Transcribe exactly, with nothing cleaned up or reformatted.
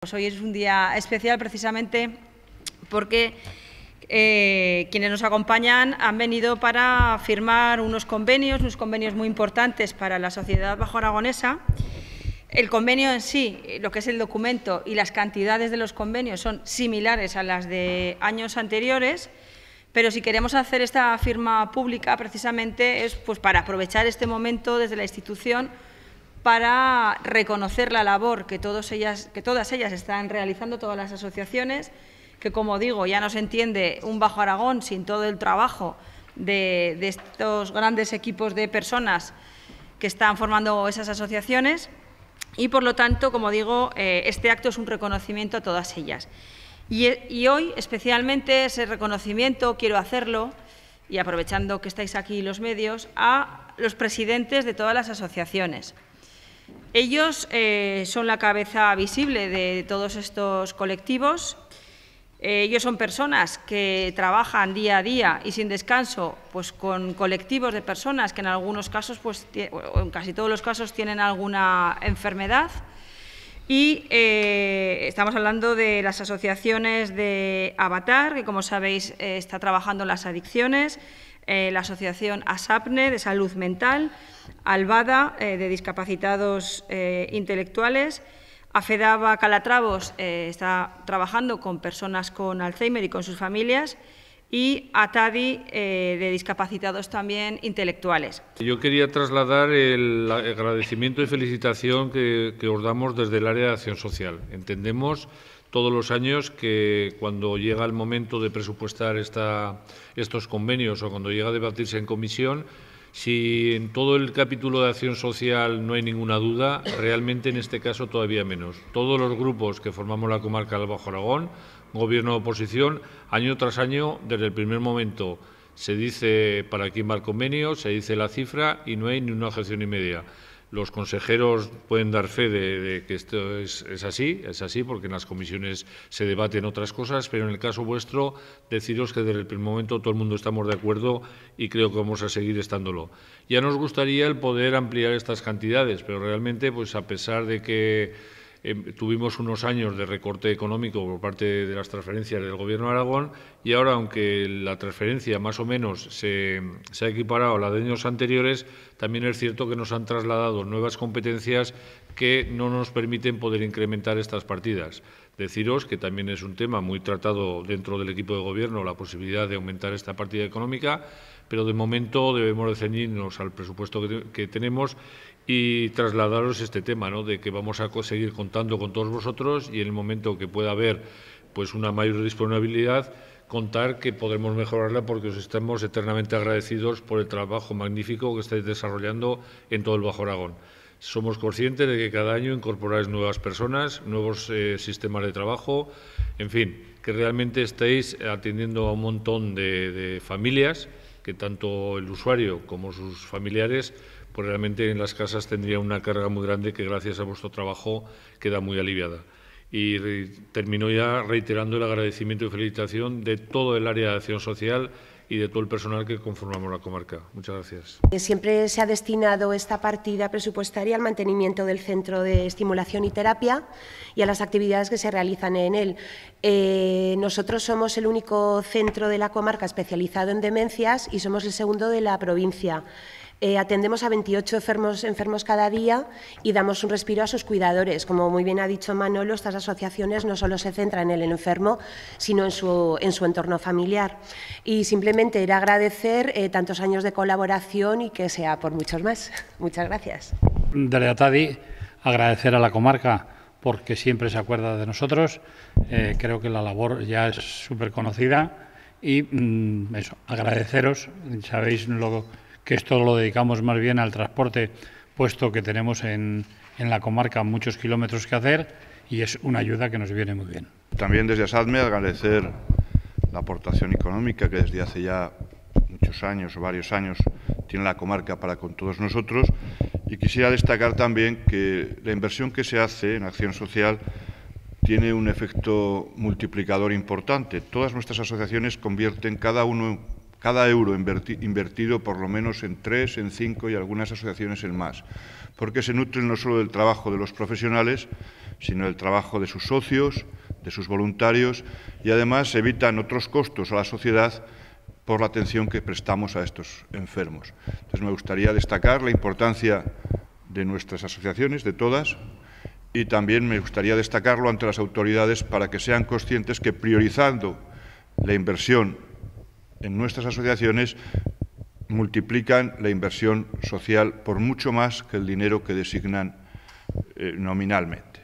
Pues hoy es un día especial precisamente porque eh, quienes nos acompañan han venido para firmar unos convenios, unos convenios muy importantes para la sociedad bajo-aragonesa. El convenio en sí, lo que es el documento y las cantidades de los convenios son similares a las de años anteriores, pero si queremos hacer esta firma pública precisamente es pues, para aprovechar este momento desde la institución para reconocer la labor que, todos ellas, que todas ellas están realizando, todas las asociaciones, que, como digo, ya no se entiende un Bajo Aragón sin todo el trabajo de, de estos grandes equipos de personas que están formando esas asociaciones y, por lo tanto, como digo, eh, este acto es un reconocimiento a todas ellas. Y, y hoy, especialmente, ese reconocimiento quiero hacerlo, y aprovechando que estáis aquí los medios, a los presidentes de todas las asociaciones. Ellos eh, son la cabeza visible de todos estos colectivos. Eh, ellos son personas que trabajan día a día y sin descanso pues, con colectivos de personas que en algunos casos, pues, o en casi todos los casos, tienen alguna enfermedad. Y eh, estamos hablando de las asociaciones de Avatar, que como sabéis eh, está trabajando en las adicciones, eh, la asociación ASAPNE de salud mental, Albada eh, de discapacitados eh, intelectuales, AFEDABA Calatravos eh, está trabajando con personas con Alzheimer y con sus familias, y ATADI eh, de discapacitados también intelectuales. Yo quería trasladar el agradecimiento y felicitación que, que os damos desde el área de acción social. Entendemos todos los años que cuando llega el momento de presupuestar esta, estos convenios o cuando llega a debatirse en comisión, si en todo el capítulo de acción social no hay ninguna duda, realmente en este caso todavía menos. Todos los grupos que formamos la comarca del Bajo Aragón, Gobierno de oposición, año tras año, desde el primer momento, se dice para quién va el convenio, se dice la cifra y no hay ni una objeción y media. Los consejeros pueden dar fe de, de que esto es, es así, es así, porque en las comisiones se debaten otras cosas, pero en el caso vuestro, deciros que desde el primer momento todo el mundo estamos de acuerdo y creo que vamos a seguir estándolo. Ya nos gustaría el poder ampliar estas cantidades, pero realmente, pues a pesar de que Eh, tuvimos unos años de recorte económico por parte de las transferencias del Gobierno de Aragón y ahora, aunque la transferencia más o menos se, se ha equiparado a la de años anteriores, también es cierto que nos han trasladado nuevas competencias que no nos permiten poder incrementar estas partidas. Deciros que también es un tema muy tratado dentro del equipo de Gobierno la posibilidad de aumentar esta partida económica, pero de momento debemos de ceñirnos al presupuesto que, que tenemos y trasladaros este tema, ¿no?, de que vamos a seguir contando con todos vosotros y en el momento que pueda haber pues una mayor disponibilidad, contar que podremos mejorarla porque os estamos eternamente agradecidos por el trabajo magnífico que estáis desarrollando en todo el Bajo Aragón. Somos conscientes de que cada año incorporáis nuevas personas, nuevos eh, sistemas de trabajo, en fin, que realmente estáis atendiendo a un montón de, de familias que tanto el usuario como sus familiares pues realmente en las casas tendría una carga muy grande que gracias a vuestro trabajo queda muy aliviada. Y termino ya reiterando el agradecimiento y felicitación de todo el área de acción social y de todo el personal que conformamos la comarca. Muchas gracias. Siempre se ha destinado esta partida presupuestaria al mantenimiento del Centro de Estimulación y Terapia y a las actividades que se realizan en él. Eh, nosotros somos el único centro de la comarca especializado en demencias y somos el segundo de la provincia. Eh, atendemos a veintiocho enfermos, enfermos cada día y damos un respiro a sus cuidadores. Como muy bien ha dicho Manolo, estas asociaciones no solo se centran en el enfermo, sino en su, en su entorno familiar. Y simplemente era agradecer eh, tantos años de colaboración y que sea por muchos más. Muchas gracias. Desde ATADI, agradecer a la comarca porque siempre se acuerda de nosotros. Eh, creo que la labor ya es súper conocida y mm, eso, agradeceros. Sabéis lo que esto lo dedicamos más bien al transporte, puesto que tenemos en, en la comarca muchos kilómetros que hacer y es una ayuda que nos viene muy bien. También desde ASADME agradecer la aportación económica que desde hace ya muchos años o varios años tiene la comarca para con todos nosotros y quisiera destacar también que la inversión que se hace en acción social tiene un efecto multiplicador importante. Todas nuestras asociaciones convierten cada uno cada euro inverti, invertido por lo menos en tres, en cinco y algunas asociaciones en más, porque se nutren no solo del trabajo de los profesionales, sino del trabajo de sus socios, de sus voluntarios, y además evitan otros costos a la sociedad por la atención que prestamos a estos enfermos. Entonces, me gustaría destacar la importancia de nuestras asociaciones, de todas, y también me gustaría destacarlo ante las autoridades para que sean conscientes que priorizando la inversión en nuestras asociaciones multiplican la inversión social por mucho más que el dinero que designan eh, nominalmente.